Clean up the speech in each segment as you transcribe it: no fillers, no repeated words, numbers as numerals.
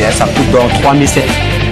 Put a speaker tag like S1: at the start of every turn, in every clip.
S1: militaire, ça coûte donc 3700.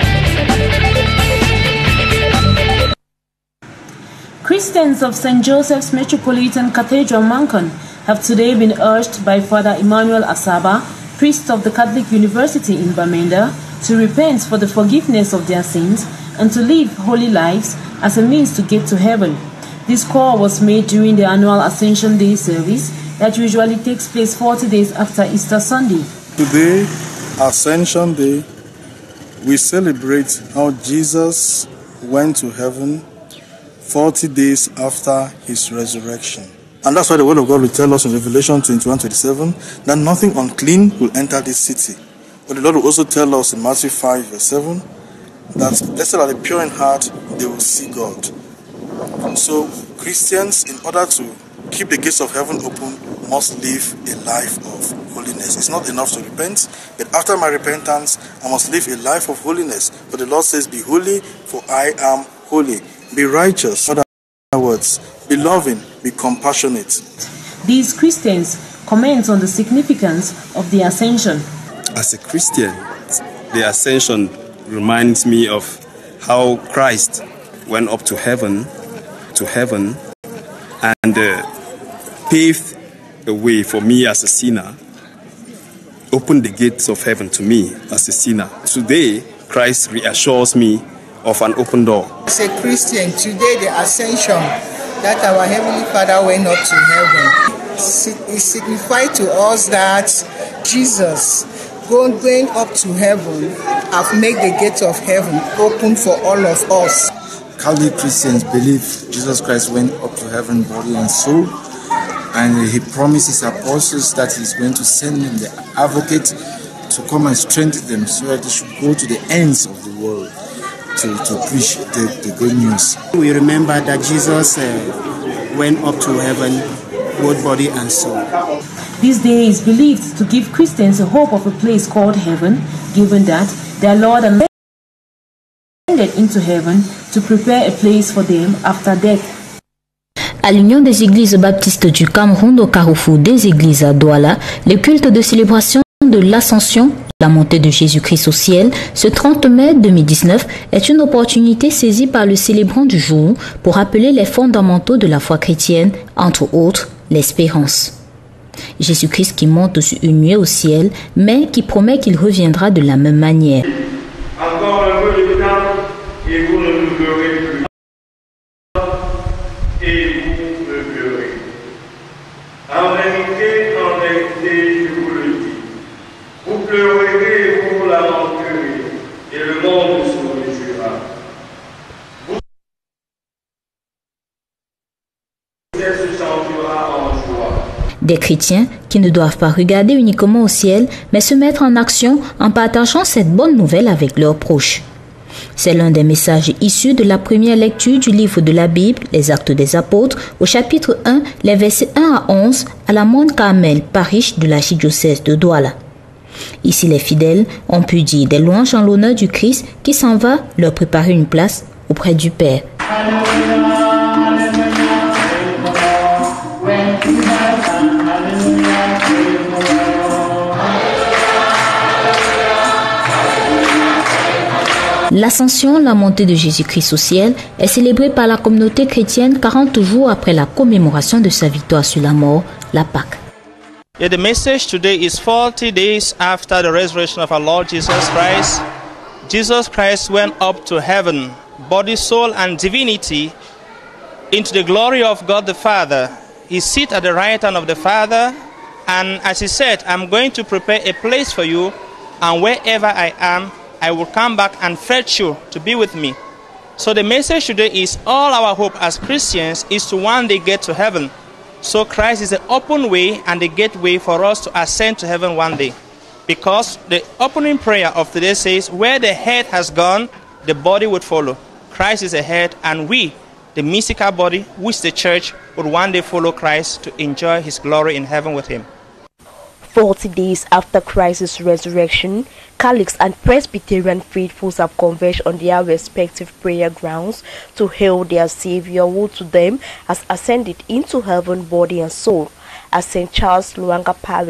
S2: Christians of St. Joseph's Metropolitan Cathedral, Mancon, have today been urged by Father Emmanuel Asaba, priest of the Catholic University in Bamenda, to repent for the forgiveness of their sins and to live holy lives as a means to get to heaven. This call was made during the annual Ascension Day service that usually takes place 40 days after Easter Sunday.
S3: Today, Ascension Day, we celebrate how Jesus went to heaven 40 days after his resurrection. And that's why the word of God will tell us in Revelation 21:27 that nothing unclean will enter this city. But the Lord will also tell us in Matthew 5:7 that blessed are the pure in heart, they will see God. So Christians, in order to keep the gates of heaven open, must live a life of holiness. It's not enough to repent, but after my repentance, I must live a life of holiness. For the Lord says, be holy, for I am holy. Be righteous. In other words, be loving, be compassionate.
S2: These Christians comment on the significance of the Ascension.
S4: As a Christian, the Ascension reminds me of how Christ went up to heaven and paved a way for me as a sinner, opened the gates of heaven to me as a sinner. Today, Christ reassures me of an open door.
S5: As a Christian, today the Ascension that our Heavenly Father went up to heaven, it signifies to us that Jesus going up to heaven have made the gates of heaven open for all of us.
S6: Catholic Christians believe Jesus Christ went up to heaven, body and soul, and he promised his apostles that he's going to send them the advocate to come and strengthen them so that they should go to the ends of the world to preach the good news.
S7: We remember that Jesus went up to heaven, both body and soul.
S2: This day is believed to give Christians a hope of a place called heaven, given that their Lord and ascended into heaven to prepare a place for them after death.
S8: À l'Union des Églises Baptistes du Cameroun, au carrefour des Églises à Douala, le culte de célébration de l'Ascension, la montée de Jésus-Christ au ciel, ce 30 mai 2019 est une opportunité saisie par le célébrant du jour pour rappeler les fondamentaux de la foi chrétienne, entre autres l'espérance. Jésus-Christ qui monte sur une nuée au ciel, mais qui promet qu'il reviendra de la même manière.
S9: Encore un peu de temps et vous ne nous verrez plus. Et vous me verrez. En vérité, je vous le dis. Vous pleurerez et vous vous lamenterez, et le monde se réjouira. Vous se sentira en joie.
S8: Des chrétiens qui ne doivent pas regarder uniquement au ciel, mais se mettre en action en partageant cette bonne nouvelle avec leurs proches. C'est l'un des messages issus de la première lecture du livre de la Bible, les Actes des Apôtres, au chapitre 1, les versets 1 à 11, à la Mont Carmel, parish de l'archidiocèse de Douala. Ici, les fidèles ont pu dire des louanges en l'honneur du Christ qui s'en va leur préparer une place auprès du Père. L'Ascension, la montée de Jésus-Christ au ciel, est célébrée par la communauté chrétienne 40 jours après la commémoration de sa victoire sur la mort, la Pâque.
S10: Yeah, the message today is 40 days after the resurrection of our Lord Jesus Christ. Jesus Christ went up to heaven, body, soul, and divinity, into the glory of God the Father. He sits at the right hand of the Father, and as he said, I'm going to prepare a place for you, and wherever I am, I will come back and fetch you to be with me. So the message today is all our hope as Christians is to one day get to heaven. So Christ is the open way and the gateway for us to ascend to heaven one day. Because the opening prayer of today says, where the head has gone, the body would follow. Christ is the head, and we, the mystical body, which the church, would one day follow Christ to enjoy his glory in heaven with him.
S11: 40 days after Christ's resurrection, Catholics and Presbyterian faithfuls have converged on their respective prayer grounds to hail their Savior, who to them has ascended into heaven, body and soul, as St. Charles Luanga Parish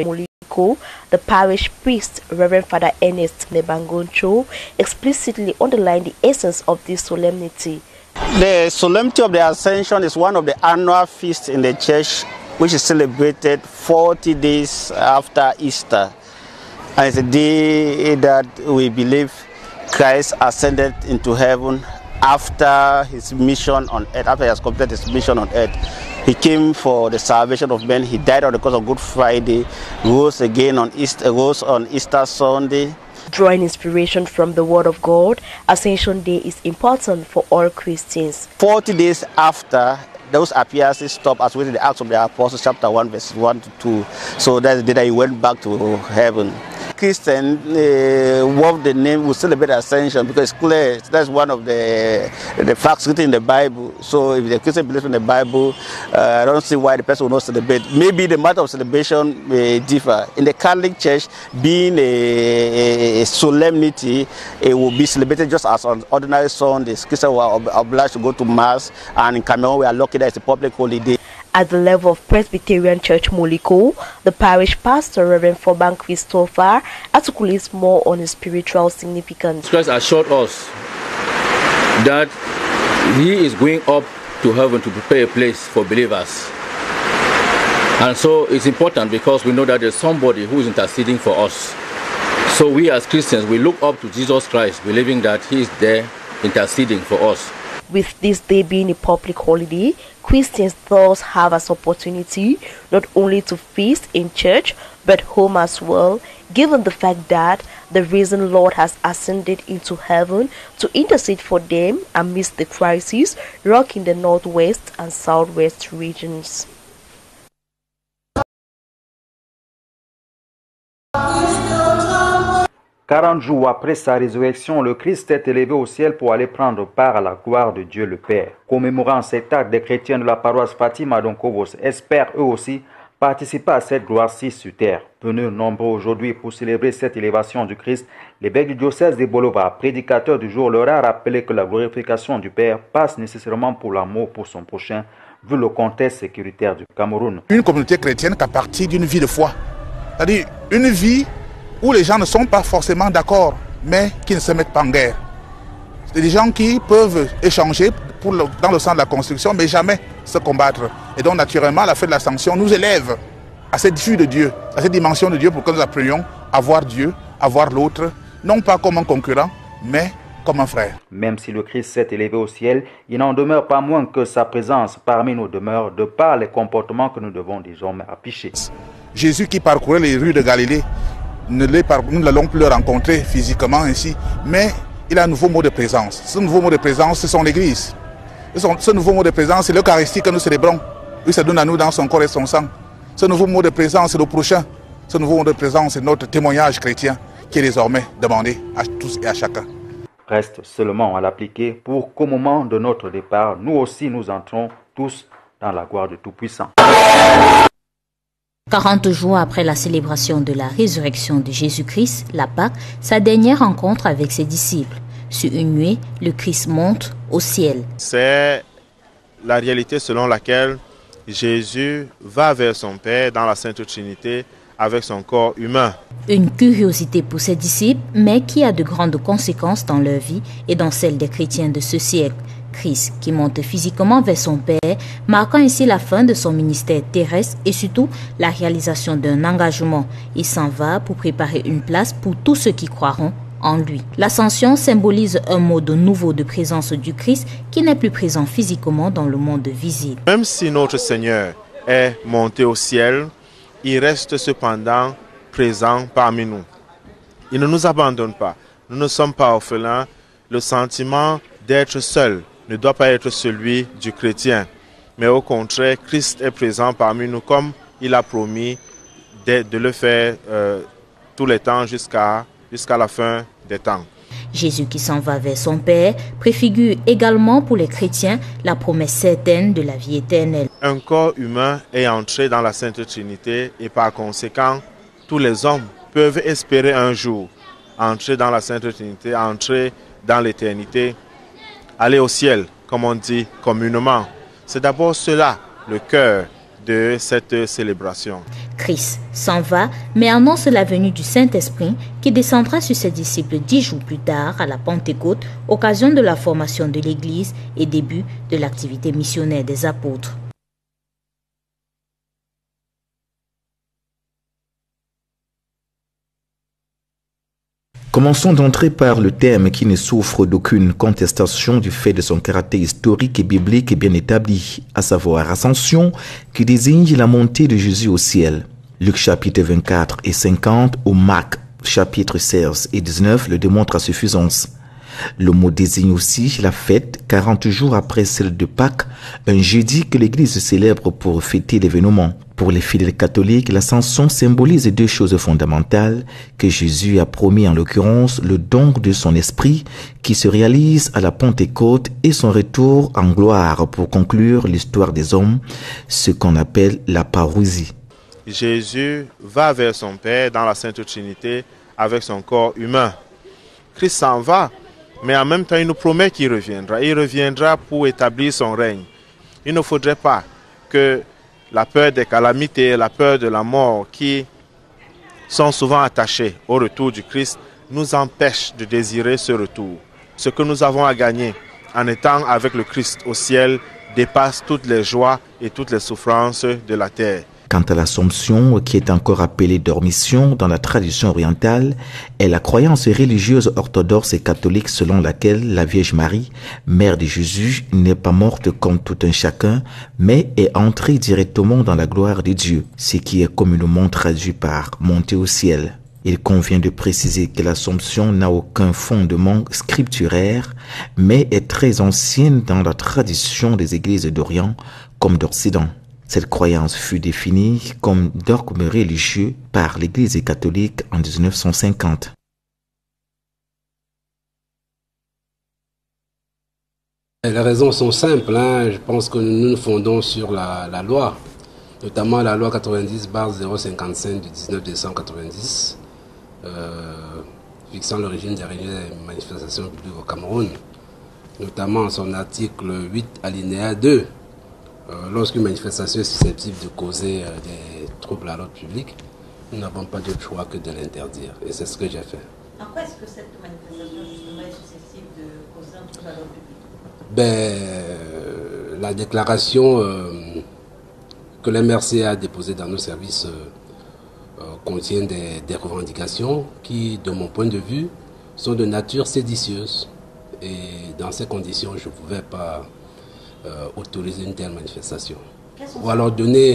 S11: The parish priest, Reverend Father Ernest Nebangoncho, explicitly underlined the essence of this solemnity.
S1: The Solemnity of the Ascension is one of the annual feasts in the church, which is celebrated 40 days after Easter. And it's a day that we believe Christ ascended into heaven after his mission on earth, after he has completed his mission on earth. He came for the salvation of men. He died on the cross of Good Friday, rose again on Easter Sunday.
S11: Drawing inspiration from the Word of God, Ascension Day is important for all Christians.
S1: 40 days after, those appearances stopped as within the Acts of the Apostles, chapter 1, verses 1 to 2. So that's the day that he went back to heaven. Christian, what the name will celebrate Ascension because it's clear that's one of the facts written in the Bible. So if the Christian believes in the Bible, I don't see why the person will not celebrate. Maybe the matter of celebration may differ. In the Catholic Church, being a solemnity, it will be celebrated just as on ordinary Sundays. Christians were obliged to go to Mass, and in Cameroon we are lucky that it's a public holiday.
S11: At the level of Presbyterian Church Moliko, the parish pastor, Reverend Foban Christopher, articulates more on his spiritual significance.
S12: Christ assured us that he is going up to heaven to prepare a place for believers. And so it's important because we know that there's somebody who is interceding for us. So we as Christians, we look up to Jesus Christ, believing that he is there interceding for us.
S11: With this day being a public holiday, Christians thus have as opportunity not only to feast in church but home as well, given the fact that the risen Lord has ascended into heaven to intercede for them amidst the crisis rocking the northwest and southwest regions.
S13: 40 jours après sa résurrection, le Christ est élevé au ciel pour aller prendre part à la gloire de Dieu le Père. Commémorant cet acte, des chrétiens de la paroisse Fatima d'Onkovos espèrent eux aussi participer à cette gloire-ci sur terre. Venus nombreux aujourd'hui pour célébrer cette élévation du Christ, l'évêque du diocèse de Bolova, prédicateur du jour, leur a rappelé que la glorification du Père passe nécessairement pour l'amour pour son prochain, vu le contexte sécuritaire du Cameroun.
S14: Une communauté chrétienne qui a parti d'une vie de foi, c'est-à-dire une vie où les gens ne sont pas forcément d'accord, mais qui ne se mettent pas en guerre. C'est des gens qui peuvent échanger dans le sens de la construction, mais jamais se combattre. Et donc, naturellement, la fête de l'Ascension nous élève à cette vue de Dieu, à cette dimension de Dieu, pour que nous apprenions à voir Dieu, à voir l'autre, non pas comme un concurrent, mais comme un frère.
S13: Même si le Christ s'est élevé au ciel, il n'en demeure pas moins que sa présence parmi nous demeure de par les comportements que nous devons désormais afficher.
S14: Jésus qui parcourait les rues de Galilée, nous ne l'allons plus le rencontrer physiquement ainsi, mais il a un nouveau mot de présence. Ce nouveau mot de présence, c'est son Église. Ce nouveau mot de présence, c'est l'Eucharistie que nous célébrons. Il se donne à nous dans son corps et son sang. Ce nouveau mot de présence, c'est le prochain. Ce nouveau mot de présence, c'est notre témoignage chrétien qui est désormais demandé à tous et à chacun.
S13: Reste seulement à l'appliquer pour qu'au moment de notre départ, nous aussi nous entrons tous dans la gloire du Tout-Puissant.
S8: 40 jours après la célébration de la résurrection de Jésus-Christ, la Pâque, sa dernière rencontre avec ses disciples. Sur une nuée, le Christ monte au ciel.
S15: C'est la réalité selon laquelle Jésus va vers son Père dans la Sainte Trinité avec son corps humain.
S8: Une curiosité pour ses disciples, mais qui a de grandes conséquences dans leur vie et dans celle des chrétiens de ce siècle. Christ qui monte physiquement vers son Père, marquant ainsi la fin de son ministère terrestre et surtout la réalisation d'un engagement. Il s'en va pour préparer une place pour tous ceux qui croiront en lui. L'ascension symbolise un mode nouveau de présence du Christ qui n'est plus présent physiquement dans le monde visible.
S15: Même si notre Seigneur est monté au ciel, il reste cependant présent parmi nous. Il ne nous abandonne pas. Nous ne sommes pas orphelins. Le sentiment d'être seul ne doit pas être celui du chrétien. Mais au contraire, Christ est présent parmi nous comme il a promis de le faire tous les temps jusqu'à la fin des temps.
S8: Jésus qui s'en va vers son Père préfigure également pour les chrétiens la promesse certaine de la vie éternelle.
S15: Un corps humain est entré dans la Sainte Trinité et par conséquent, tous les hommes peuvent espérer un jour entrer dans la Sainte Trinité, entrer dans l'éternité, aller au ciel, comme on dit communément. C'est d'abord cela, le cœur de cette célébration.
S8: Christ s'en va, mais annonce la venue du Saint-Esprit qui descendra sur ses disciples 10 jours plus tard à la Pentecôte, occasion de la formation de l'Église et début de l'activité missionnaire des apôtres.
S16: Commençons d'entrer par le thème qui ne souffre d'aucune contestation du fait de son caractère historique et biblique et bien établi, à savoir Ascension, qui désigne la montée de Jésus au ciel. Luc chapitre 24 et 50 ou Marc chapitre 16 et 19 le démontrent à suffisance. Le mot désigne aussi la fête 40 jours après celle de Pâques, un jeudi que l'Église célèbre pour fêter l'événement. Pour les fidèles catholiques, l'ascension symbolise deux choses fondamentales que Jésus a promis, en l'occurrence le don de son esprit qui se réalise à la Pentecôte et son retour en gloire pour conclure l'histoire des hommes, ce qu'on appelle la parousie.
S15: Jésus va vers son Père dans la Sainte Trinité avec son corps humain. Christ s'en va, mais en même temps il nous promet qu'il reviendra. Il reviendra pour établir son règne. Il ne faudrait pas que la peur des calamités, la peur de la mort qui sont souvent attachées au retour du Christ nous empêchent de désirer ce retour. Ce que nous avons à gagner en étant avec le Christ au ciel dépasse toutes les joies et toutes les souffrances de la terre.
S16: Quant à l'Assomption, qui est encore appelée Dormition dans la tradition orientale, est la croyance religieuse orthodoxe et catholique selon laquelle la Vierge Marie, mère de Jésus, n'est pas morte comme tout un chacun, mais est entrée directement dans la gloire de Dieu, ce qui est communément traduit par « monter au ciel ». Il convient de préciser que l'Assomption n'a aucun fondement scripturaire, mais est très ancienne dans la tradition des églises d'Orient comme d'Occident. Cette croyance fut définie comme dogme religieux par l'Église catholique en 1950.
S17: Les raisons sont simples. Je pense que nous nous fondons sur la loi, notamment la loi 90/055 du 19 décembre 1990, fixant le régime des manifestations publiques au Cameroun, notamment son article 8 alinéa 2. Lorsqu'une manifestation est susceptible de causer des troubles à l'ordre public, nous n'avons pas d'autre choix que de l'interdire. Et c'est ce que j'ai fait.
S18: En quoi est-ce que cette manifestation justement est susceptible de causer un trouble à l'ordre public?
S17: La déclaration que l'MRC a déposée dans nos services contient des revendications qui, de mon point de vue, sont de nature séditieuse. Et dans ces conditions, je ne pouvais pas autoriser une telle manifestation. Ou alors donner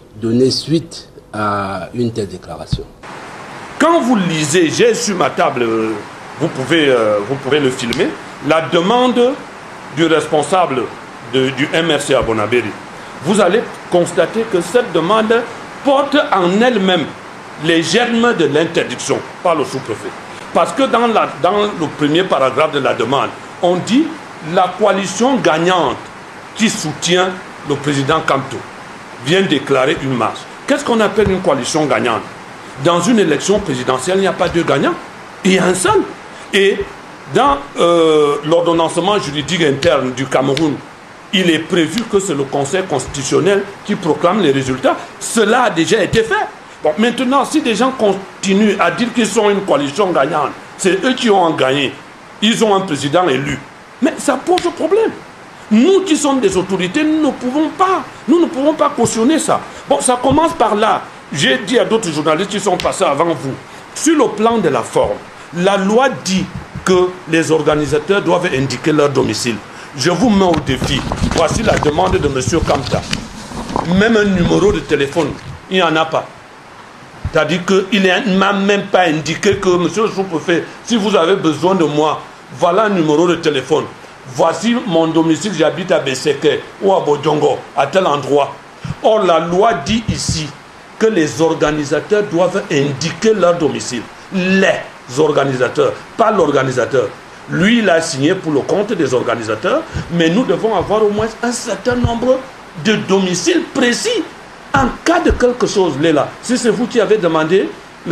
S17: suite à une telle déclaration.
S19: Quand vous lisez, j'ai sur ma table, vous pouvez le filmer, la demande du responsable du MRC à Bonabéry, vous allez constater que cette demande porte en elle-même les germes de l'interdiction par le sous-préfet. Parce que dans le premier paragraphe de la demande, on dit la coalition gagnante qui soutient le président Kamto vient déclarer une marche. Qu'est-ce qu'on appelle une coalition gagnante? Dans une élection présidentielle, il n'y a pas deux gagnants, il y a un seul. Et dans l'ordonnancement juridique interne du Cameroun, il est prévu que c'est le Conseil constitutionnel qui proclame les résultats. Cela a déjà été fait. Bon, maintenant, si des gens continuent à dire qu'ils sont une coalition gagnante, c'est eux qui ont gagné. Ils ont un président élu. Mais ça pose problème. Nous qui sommes des autorités, nous ne pouvons pas cautionner ça. Bon, ça commence par là. J'ai dit à d'autres journalistes qui sont passés avant vous, sur le plan de la forme, la loi dit que les organisateurs doivent indiquer leur domicile. Je vous mets au défi. Voici la demande de M. Kamta. Même un numéro de téléphone, il n'y en a pas. C'est-à-dire qu'il ne m'a même pas indiqué que, monsieur le sous-préfet, si vous avez besoin de moi, voilà un numéro de téléphone. Voici mon domicile, j'habite à Besseke ou à Bodjongo, à tel endroit. Or, la loi dit ici que les organisateurs doivent indiquer leur domicile. Les organisateurs, pas l'organisateur. Lui, il a signé pour le compte des organisateurs, mais nous devons avoir au moins un certain nombre de domiciles précis. En cas de quelque chose, Léla, si c'est vous qui avez demandé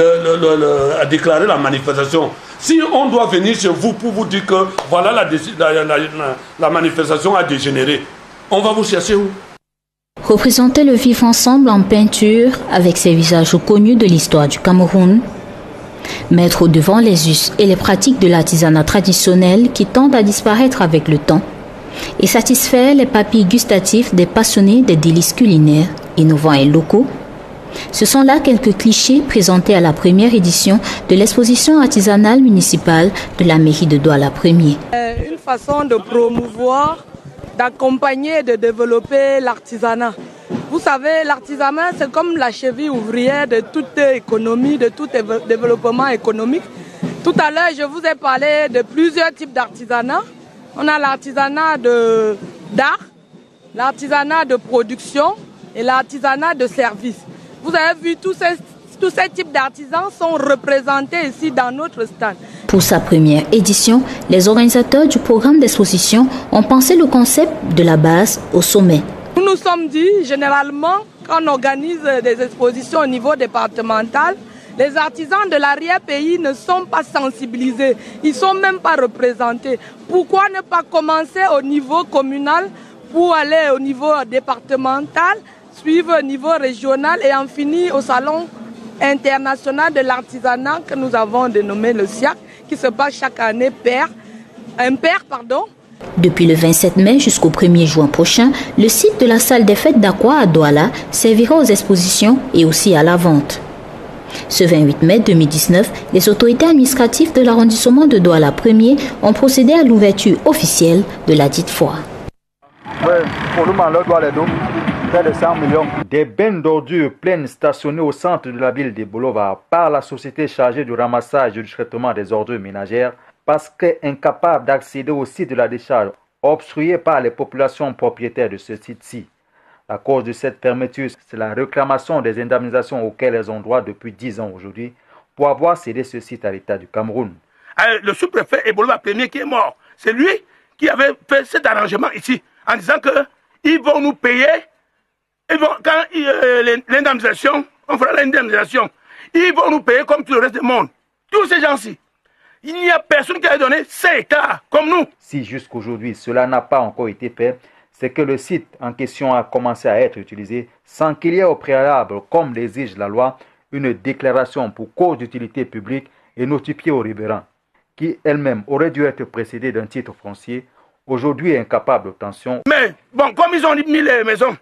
S19: à déclarer la manifestation, si on doit venir chez vous pour vous dire que voilà la manifestation a dégénéré, on va vous chercher où?
S8: Représenter le vivre ensemble en peinture avec ces visages connus de l'histoire du Cameroun, mettre au devant les us et les pratiques de l'artisanat traditionnel qui tendent à disparaître avec le temps et satisfaire les papilles gustatives des passionnés des délices culinaires, innovants et locaux. Ce sont là quelques clichés présentés à la première édition de l'exposition artisanale municipale de la mairie de Douala 1er.
S20: Une façon de promouvoir, d'accompagner et de développer l'artisanat. Vous savez, l'artisanat, c'est comme la cheville ouvrière de toute économie, de tout développement économique. Tout à l'heure, je vous ai parlé de plusieurs types d'artisanat. On a l'artisanat d'art, l'artisanat de production et l'artisanat de service. Vous avez vu, tous ces types d'artisans sont représentés ici dans notre stand.
S8: Pour sa première édition, les organisateurs du programme d'exposition ont pensé le concept de la base au sommet.
S20: Nous nous sommes dit, généralement, quand on organise des expositions au niveau départemental, les artisans de l'arrière-pays ne sont pas sensibilisés, ils ne sont même pas représentés. Pourquoi ne pas commencer au niveau communal pour aller au niveau départemental, suivre au niveau régional et en finir au salon international de l'artisanat que nous avons dénommé le SIAC, qui se passe chaque année impair.
S8: Depuis le 27 mai jusqu'au 1er juin prochain, le site de la salle des fêtes d'Aqua à Douala servira aux expositions et aussi à la vente. Ce 28 mai 2019, les autorités administratives de l'arrondissement de Douala 1er ont procédé à l'ouverture officielle de la dite foire.
S13: Des bennes d'ordures pleines stationnées au centre de la ville de Bolova par la société chargée du ramassage et du traitement des ordures ménagères parce qu'incapable d'accéder au site de la décharge, obstruée par les populations propriétaires de ce site-ci. La cause de cette fermeture, c'est la réclamation des indemnisations auxquelles elles ont droit depuis 10 ans aujourd'hui pour avoir cédé ce site à l'État du Cameroun.
S21: Le sous-préfet Ebolova Premier qui est mort, c'est lui qui avait fait cet arrangement ici en disant qu'ils vont nous payer, quand l'indemnisation, on fera l'indemnisation, ils vont nous payer comme tout le reste du monde. Tous ces gens-ci. Il n'y a personne qui a donné 5 hectares comme nous.
S13: Si jusqu'aujourd'hui cela n'a pas encore été fait, c'est que le site en question a commencé à être utilisé sans qu'il y ait au préalable, comme l'exige la loi, une déclaration pour cause d'utilité publique et notifiée aux riverains, qui elle-même aurait dû être précédée d'un titre foncier, aujourd'hui incapable d'obtention.
S21: Mais bon, comme ils ont mis les maisons,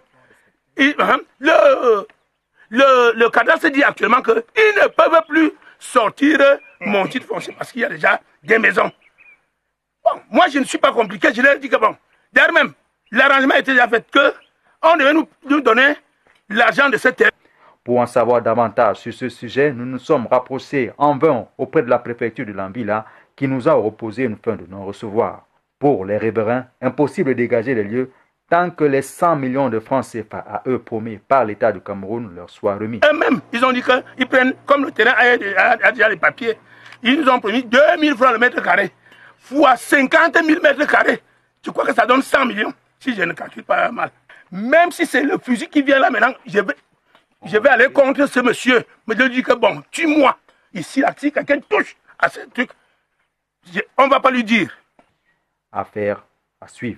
S21: le cadastre dit actuellement qu'ils ne peuvent plus sortir mon titre foncier parce qu'il y a déjà des maisons. Bon, moi je ne suis pas compliqué, je leur ai dit que bon, d'ailleurs même, l'arrangement était déjà fait qu'on devait nous donner l'argent de cette terre.
S13: Pour en savoir davantage sur ce sujet, nous nous sommes rapprochés en vain auprès de la préfecture de Lambila qui nous a opposé une fin de non-recevoir. Pour les riverains, impossible de dégager les lieux tant que les 100 millions de francs CFA à eux promis par l'État du Cameroun leur soient remis.
S21: Eux-mêmes, ils ont dit qu'ils prennent, comme le terrain a déjà les papiers, ils nous ont promis 2000 francs le mètre carré, fois 50 000 mètres carrés. Tu crois que ça donne 100 millions, si je ne calcule pas mal. Même si c'est le fusil qui vient là maintenant, je vais aller contre ce monsieur. Mais je lui dis que bon, tue-moi. Ici, là, si quelqu'un touche à ce truc, on ne va pas lui dire.
S13: Affaire à suivre.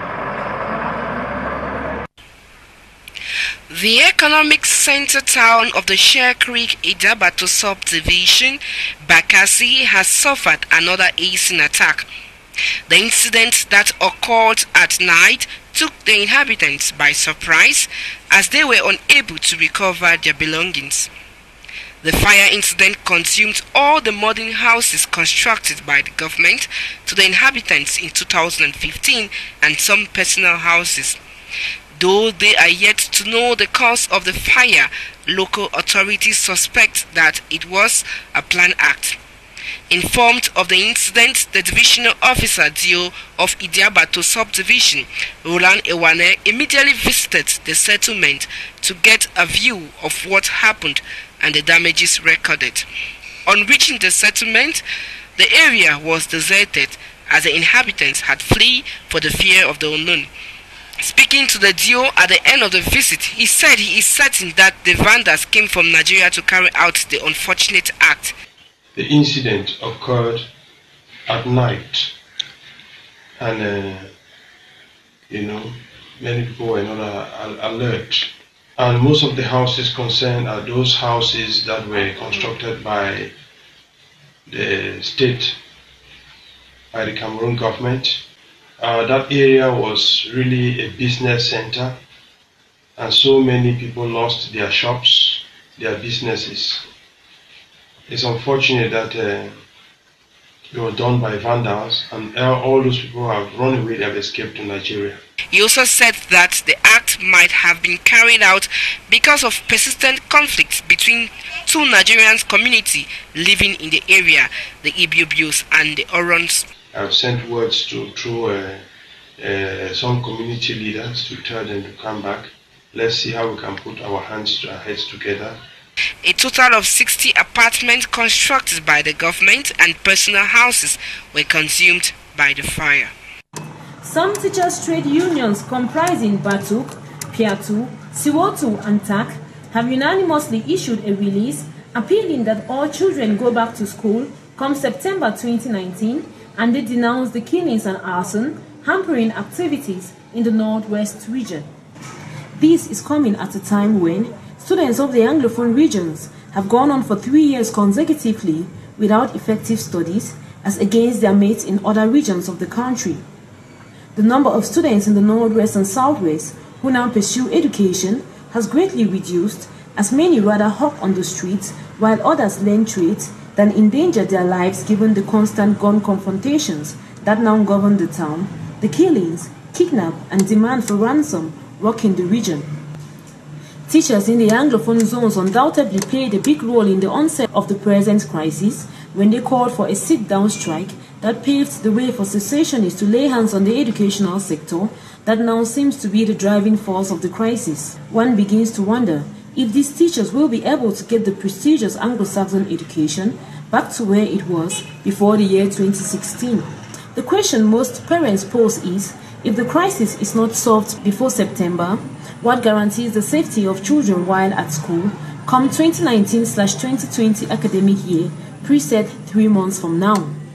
S22: The economic center town of the Share Creek Idabato subdivision, Bakassi, has suffered another acing attack. The incident that occurred at night took the inhabitants by surprise as they were unable to recover their belongings. The fire incident consumed all the modern houses constructed by the government to the inhabitants in 2015 and some personal houses. Though they are yet to know the cause of the fire, local authorities suspect that it was a planned act. Informed of the incident, the divisional officer Dio of Idiabato subdivision, Roland Ewane, immediately visited the settlement to get a view of what happened and the damages recorded. On reaching the settlement, the area was deserted as the inhabitants had fled for the fear of the unknown. Speaking to the Dio at the end of the visit, he said he is certain that the vandals came from Nigeria to carry out the unfortunate act.
S23: The incident occurred at night, and many people were not alert. And most of the houses concerned are those houses that were constructed by the state, by the Cameroon government. That area was really a business center, and so many people lost their shops, their businesses. It's unfortunate that it was done by vandals, and all those people have run away, they have escaped to Nigeria.
S22: He also said that the act might have been carried out because of persistent conflicts between two Nigerian communities living in the area, the Ibibios and the Orons.
S23: I've sent words through some community leaders to tell them to come back. Let's see how we can put our heads together.
S22: A total of 60 apartments constructed by the government and personal houses were consumed by the fire.
S2: Some teachers' trade unions comprising Batuk, Piatu, Siwotu and TAC have unanimously issued a release appealing that all children go back to school come September 2019, and they denounce the killings and arson hampering activities in the Northwest region. This is coming at a time when students of the Anglophone regions have gone on for 3 years consecutively without effective studies as against their mates in other regions of the country. The number of students in the Northwest and Southwest who now pursue education has greatly reduced, as many rather hawk on the streets while others learn trades than endanger their lives given the constant gun confrontations that now govern the town, the killings, kidnap and demand for ransom rocking the region. Teachers in the Anglophone zones undoubtedly played a big role in the onset of the present crisis when they called for a sit-down strike that paved the way for secessionists to lay hands on the educational sector that now seems to be the driving force of the crisis. One begins to wonder if these teachers will be able to get the prestigious Anglo-Saxon education back to where it was before the year 2016. The question most parents pose is, if the crisis is not solved before September, what guarantees the safety of children while at school come 2019/2020 academic year, preset 3 months from now?